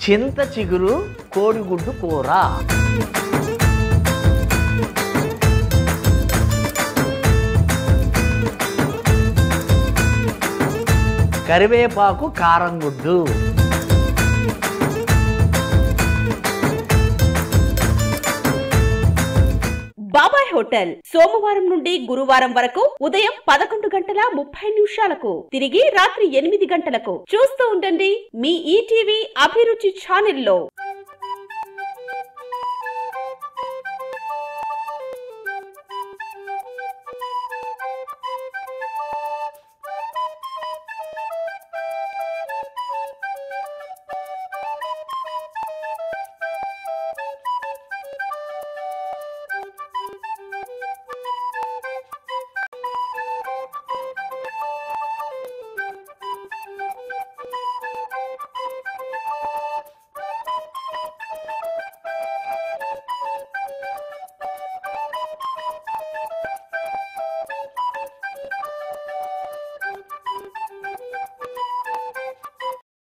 చింత చిగురు కోడిగుడ్డు కూర. కరివేపాకు కారం గుడ్డు. బాబాయ్ హోటల్ సోమవారం నుండి గురువారం వరకు ఉదయం 11:30 తిరిగి రాత్రి 8 గంటలకు చూస్తూ ఉండండి మీ ఈటీవీ అభిరుచి ఛానల్లో.